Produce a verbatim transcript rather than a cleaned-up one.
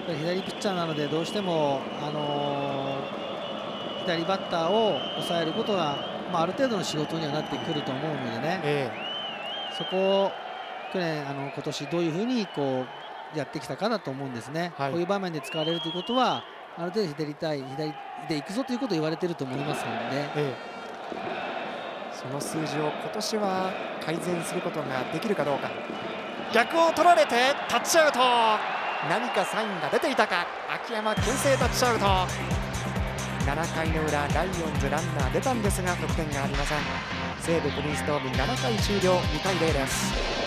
左ピッチャーなのでどうしても、あのー、左バッターを抑えることが、まあ、ある程度の仕事にはなってくると思うのでね、えー、そこを去年あの今年どういうふうにこうやってきたかだと思うんですね、はい、こういう場面で使われるということはある程度左対左でいくぞということを言われていると思いますので、ね、えー、その数字を今年は改善することができるかどうか。逆を取られてタッチアウト。何かサインが出ていたか。秋山牽制タッチアウト。ななかいの裏ライオンズランナー出たんですが得点がありません。西武プリンスドームななかい終了にたいゼロです。